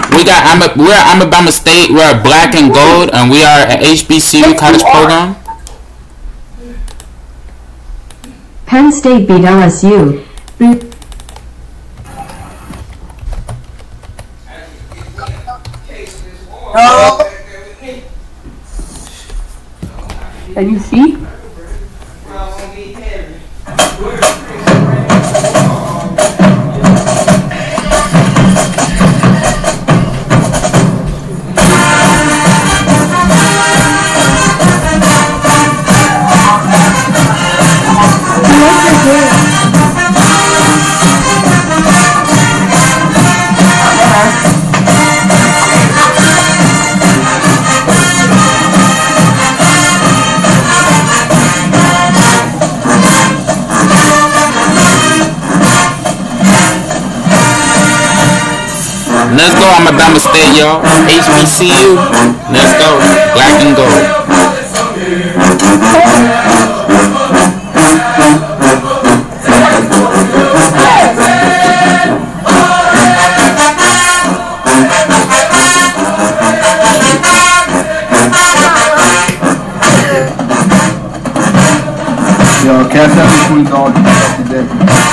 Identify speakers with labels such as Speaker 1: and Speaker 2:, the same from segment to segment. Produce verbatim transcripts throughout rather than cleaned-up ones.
Speaker 1: We got I'm a, we're at Alabama State. We're at Black and Gold, and we are at H B C U college program.
Speaker 2: Penn State beat L S U.
Speaker 3: Oh. Can you see?
Speaker 1: Let's go, I'm Alabama State, y'all. H B C U. Let's go. Black and Gold.
Speaker 4: Yo, catch that between all the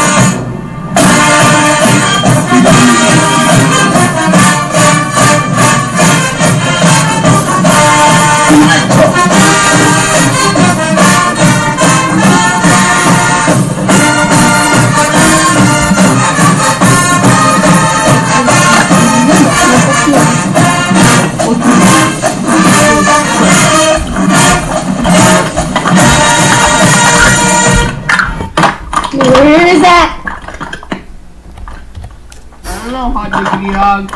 Speaker 5: Where is that?
Speaker 3: I don't know, hot diggity dog.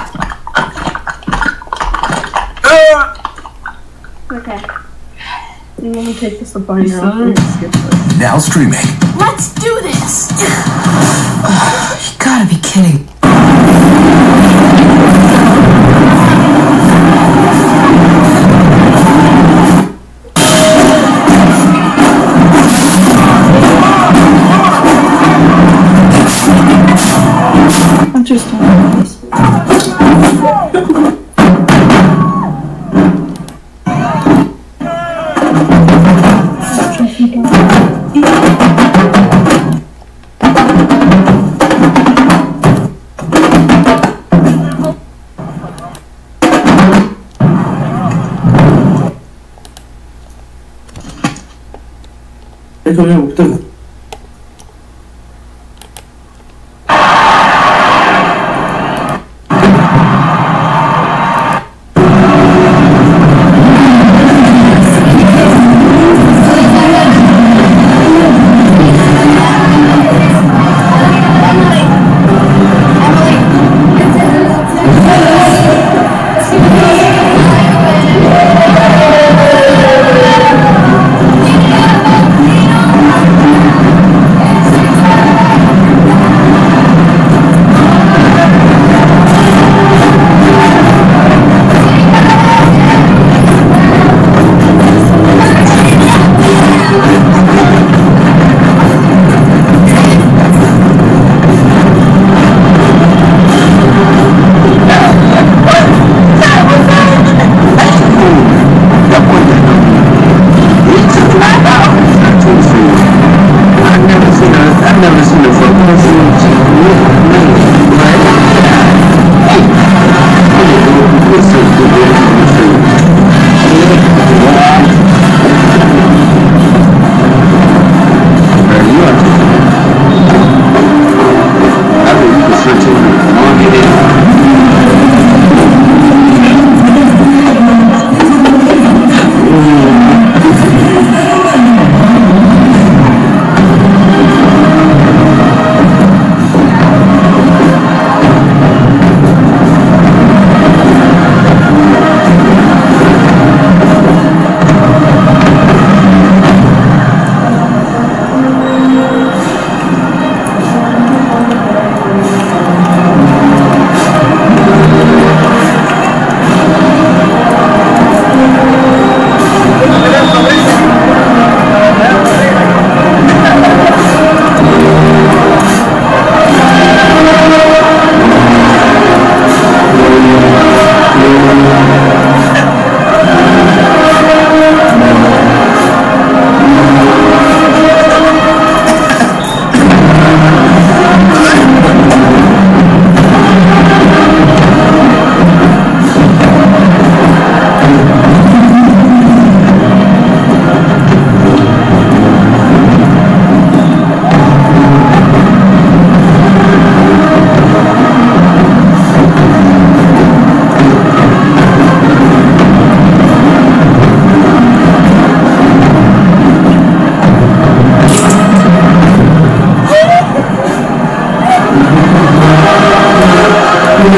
Speaker 5: Okay.
Speaker 3: You want me to take this up on your own? Skip this.
Speaker 6: Now streaming.
Speaker 5: Let's do this!
Speaker 6: You gotta be kidding.
Speaker 3: I'm just doing this.
Speaker 4: Ecco, io, te.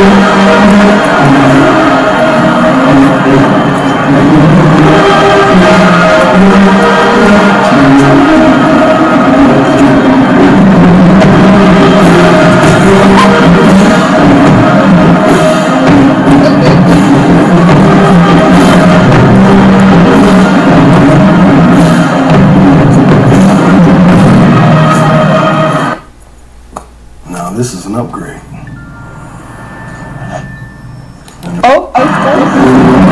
Speaker 7: Now this is an upgrade.
Speaker 3: Oh, oh, oh.